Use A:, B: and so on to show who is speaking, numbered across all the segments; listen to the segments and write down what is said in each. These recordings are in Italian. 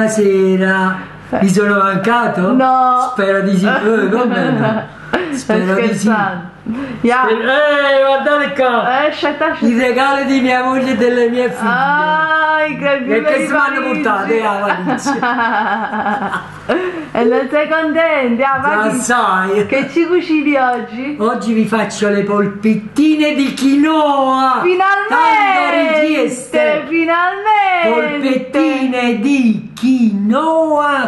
A: Buonasera. Mi sono mancato?
B: No.
A: Spero di sì. Come no? Spero di sì. Guardate qua. I regali di mia moglie e delle mie figlie. Che si vanno portate a valizia.
B: E non sei contenta?
A: Sai.
B: Che ci cucini oggi?
A: Oggi vi faccio le polpettine di quinoa.
B: Finalmente!
A: Tanto richieste.
B: Finalmente!
A: Polpettine di quinoa.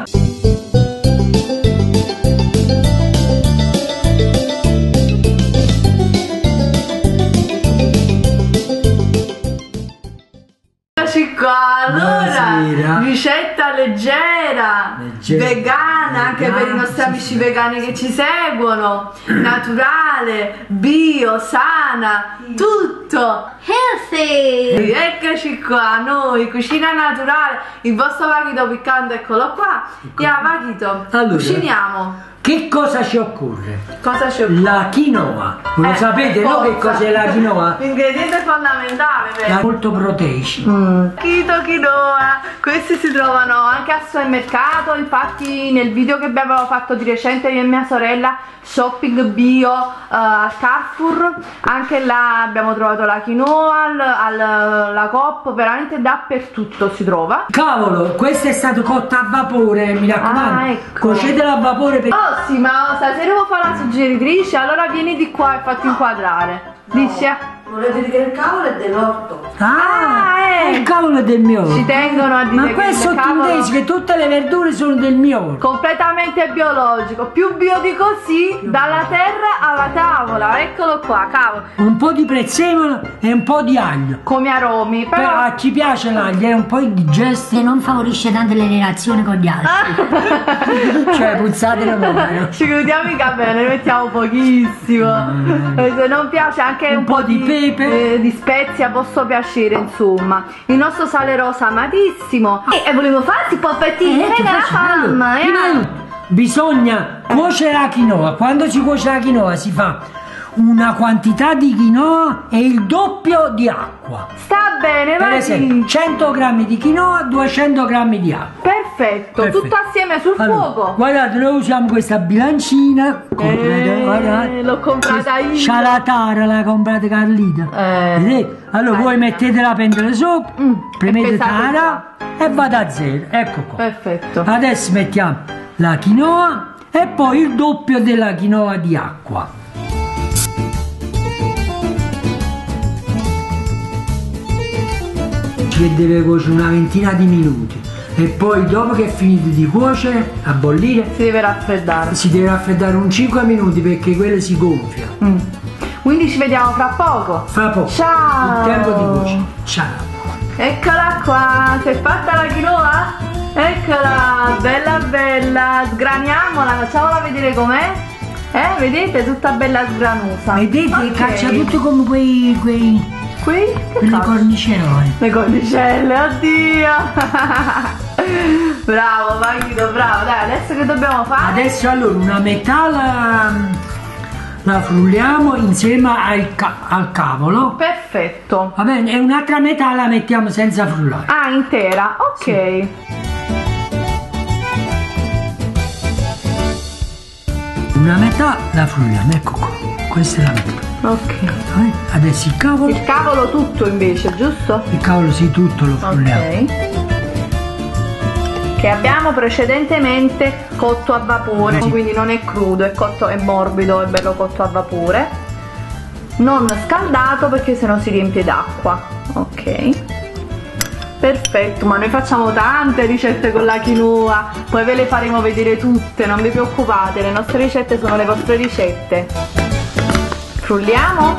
B: Qua, allora,
A: buonasera.
B: ricetta leggera, vegana, anche per i nostri amici vegani che ci seguono, naturale, bio, sana, tutto healthy. Eccoci qua, noi, cucina naturale, il vostro Vaghito piccante, eccolo qua. Vaghito,
A: allora,
B: cuciniamo.
A: Che cosa ci occorre?
B: Cosa ci occorre?
A: La quinoa. Lo sapete, no? Che cos'è la quinoa?
B: L'ingrediente fondamentale, vero?
A: Molto proteici.
B: Quinoa. Questi si trovano anche al supermercato. Infatti nel video che abbiamo fatto di recente io e mia sorella, shopping bio al Carrefour, anche là abbiamo trovato la quinoa, la Coop, veramente dappertutto si trova. Cavolo,
A: questo è stato cotto a vapore, mi raccomando.
B: Ecco.
A: Cuocetelo a vapore per...
B: Oh sì, ma stasera devo fare la suggeritrice, allora vieni di qua e fatti inquadrare. Dici?
C: Volete dire che il cavolo è dell'orto?
A: Il cavolo è del mio orto.
B: Ci tengono a dire
A: ma
B: che
A: questo
B: il cavolo...
A: dici che tutte le verdure sono del mio orto.
B: Completamente biologico, più bio di così, dalla terra alla tavola, eccolo qua, cavolo.
A: Un po' di prezzemolo e un po' di aglio.
B: Come aromi, però...
A: A chi piace l'aglio è un po' indigesto.
D: E non favorisce tanto le relazioni con gli altri.
A: Cioè puzzate la mano.
B: Ci chiudiamo mica bene, ne mettiamo pochissimo. Se non piace anche un po' di pepe, di spezia, posso piacere, insomma. Il nostro sale rosa amatissimo. E volevo farti polpettine, venga la fama.
A: Bisogna cuocere la quinoa. Quando si cuoce la quinoa si fa una quantità di quinoa e il doppio di acqua.
B: Sta bene,
A: per esempio 100 grammi di quinoa, 200 grammi di acqua.
B: Perfetto, tutto assieme sul fuoco.
A: Guardate, noi usiamo questa bilancina.
B: L'ho comprata io.
A: Scialatara, l'ha comprata Carlita. Allora voi mettete la pentola sopra, premete tara e vado a zero. Ecco qua.
B: Perfetto.
A: Adesso mettiamo la quinoa e poi il doppio della quinoa di acqua. Che deve cuocere una ventina di minuti e poi dopo che è finito di cuocere, a bollire,
B: si deve raffreddare.
A: Si deve raffreddare un 5 minuti perché quella si gonfia.
B: Quindi ci vediamo fra poco.
A: Fra poco.
B: Ciao.
A: Il tempo di cuocere. Ciao.
B: Eccola qua, si è fatta la quinoa? Eccola, bella bella, sgraniamola, facciamola vedere com'è. Vedete, tutta bella sgranusa.
A: Vedete, caccia tutto come quei le cornicelle.
B: Le cornicelle, oddio. Bravo Vaghito, bravo. Dai, adesso che dobbiamo fare?
A: Adesso allora una metà la frulliamo insieme al cavolo.
B: Perfetto.
A: Va bene, e un'altra metà la mettiamo senza frullare.
B: Ah, intera, ok. Sì.
A: Una metà la frulliamo, ecco qua. Questa è la metà.
B: Ok.
A: Adesso il cavolo.
B: Il cavolo tutto invece, giusto?
A: Il cavolo sì, tutto lo frulliamo.
B: Ok. Che abbiamo precedentemente cotto a vapore, quindi non è crudo, è cotto, è morbido, è bello cotto a vapore. Non scaldato perché sennò si riempie d'acqua. Ok. Perfetto, ma noi facciamo tante ricette con la quinoa, poi ve le faremo vedere tutte, non vi preoccupate, le nostre ricette sono le vostre ricette. Frulliamo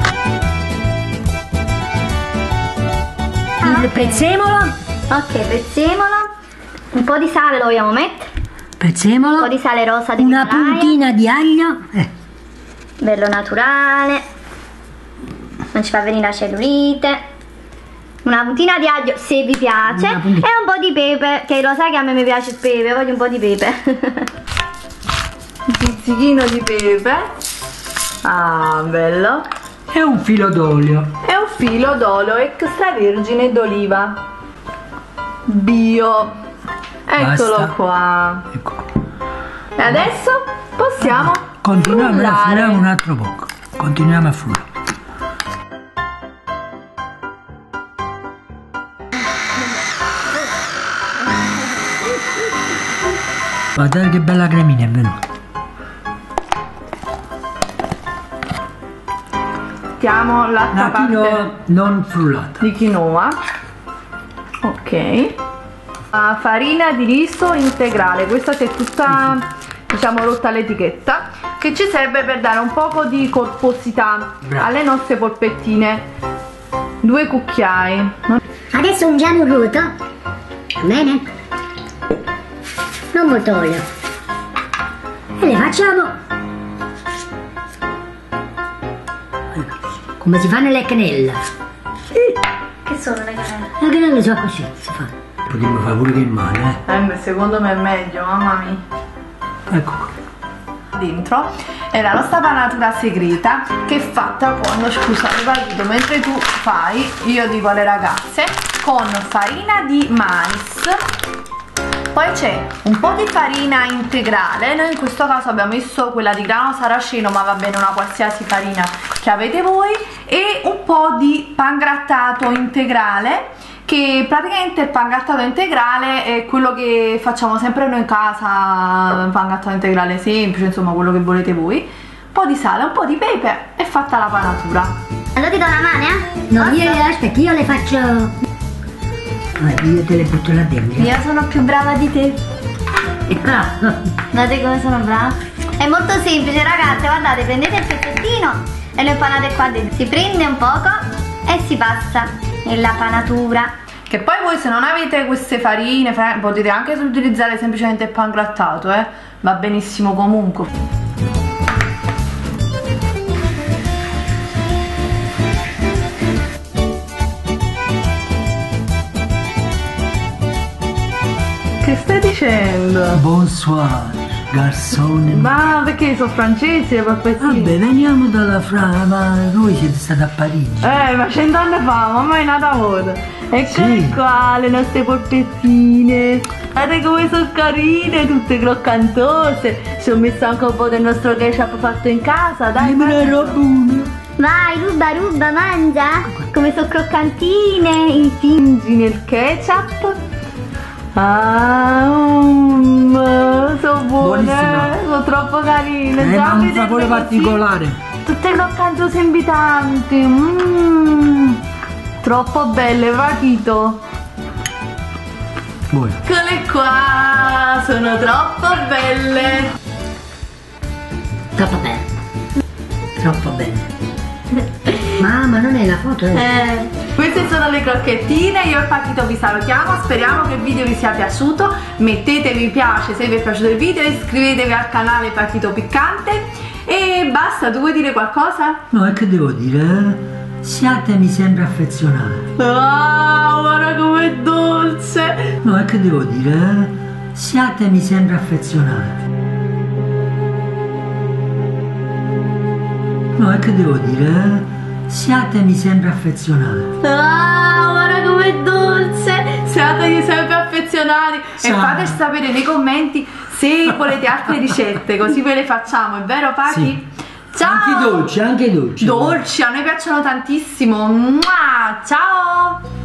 D: il prezzemolo. Ok, prezzemolo, un po' di sale lo vogliamo mettere,
A: prezzemolo,
D: un po' di sale rosa di
A: una puntina di aglio,
D: bello naturale, non ci fa venire la cellulite, una puntina di aglio se vi piace e un po' di pepe, che lo sai che a me mi piace il pepe, voglio un po' di pepe.
B: Un pizzichino di pepe. Ah, bello.
A: E un filo d'olio.
B: E un filo d'olio extravergine d'oliva bio. Eccolo
A: Basta.
B: qua.
A: Ecco.
B: E adesso possiamo
A: Continuiamo a
B: frullare.
A: frullare un altro poco. Continuiamo a frullare. Guardate che bella cremina è venuta.
B: Mettiamo l'altra
A: La
B: parte
A: quinoa non frullata.
B: di quinoa. Ok. Farina di riso integrale. Questa si è tutta, diciamo, rotta l'etichetta, che ci serve per dare un poco di corposità
A: Bravo.
B: alle nostre polpettine. 2 cucchiai.
E: Adesso ungiamo il ruto, va bene? Non molto olio. E le facciamo come si fa nelle cannelle.
D: Che sono le cannelle?
E: Le cannelle sono così, si fa.
A: Potremmo fare pure che male,
B: Secondo me è meglio, mamma mia.
A: Ecco qua.
B: Dentro è la nostra panatura segreta, che è fatta con, scusate Paquito, mentre tu fai, io dico alle ragazze, con farina di mais, poi c'è un po' di farina integrale, noi in questo caso abbiamo messo quella di grano saraceno, ma va bene una qualsiasi farina che avete voi, e un po' di pangrattato integrale, che praticamente il pangrattato integrale è quello che facciamo sempre noi in casa, un pangrattato integrale semplice, insomma quello che volete voi. Un po' di sale, un po' di pepe e fatta la panatura.
D: Allora ti do una mano, eh?
E: No, aspetta, io le faccio. Io te le butto là dentro.
D: Io sono più brava di te. Guardate come sono brava. È molto semplice, ragazze, guardate, prendete il pezzettino e lo impanate qua dentro. Si prende un poco e si passa nella panatura.
B: Che poi voi, se non avete queste farine, potete anche utilizzare semplicemente il pangrattato, va benissimo comunque. Che stai dicendo?
A: Bonsoir, garzone.
B: Ma perché sono francesi le polpettine?
A: Vabbè, veniamo dalla Francia, ma voi siete stati a Parigi.
B: Ma 100 anni fa, mamma è nata ora. Eccole
A: Sì.
B: qua le nostre polpettine. Guardate come sono carine, tutte croccantose. Ci ho messo anche un po' del nostro ketchup fatto in casa, dai.
D: Vai, ruba, mangia. Come sono croccantine.
B: Intingi nel ketchup. Sono buone,
A: Buonissime.
B: sono troppo carine.
A: Ma
B: Già
A: un
B: vedete
A: sapore
B: così,
A: particolare.
B: tutte croccantose invitanti. Troppo belle, Paquito.
A: Voi.
B: Eccole qua, sono troppo belle.
E: Troppo bene. Troppo bene. Mamma, non è la foto?
B: Queste sono le crocchettine, io e Paquito vi salutiamo, speriamo che il video vi sia piaciuto, mettete mi piace se vi è piaciuto il video, iscrivetevi al canale Paquito Piccante e basta. Tu vuoi dire qualcosa?
A: No, è che devo dire? Siatemi sempre affezionati.
B: Guarda com'è dolce.
A: No, è che devo dire? Siatemi sempre affezionati. No, è che devo dire? Siatemi sempre affezionati.
B: Guarda com'è dolce. Siategli sempre affezionati e
A: Ciao.
B: fateci sapere nei commenti se volete altre ricette, così ve le facciamo, è vero Paqui?
A: Sì.
B: Ciao!
A: Anche dolci, anche dolci.
B: Dolci, a noi piacciono tantissimo. Mua! Ciao!